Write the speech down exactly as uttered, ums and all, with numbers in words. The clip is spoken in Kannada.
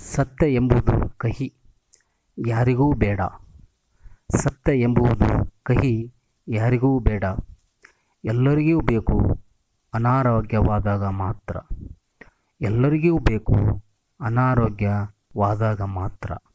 ಸತ್ಯ ಎಂಬುದು ಕಹಿ, ಯಾರಿಗೂ ಬೇಡ. ಸತ್ಯ ಎಂಬುದು ಕಹಿ, ಯಾರಿಗೂ ಬೇಡ. ಎಲ್ಲರಿಗೂ ಬೇಕು, ಅನಾರೋಗ್ಯವಾದಾಗ ಮಾತ್ರ. ಎಲ್ಲರಿಗೂ ಬೇಕು, ಅನಾರೋಗ್ಯವಾದಾಗ ಮಾತ್ರ.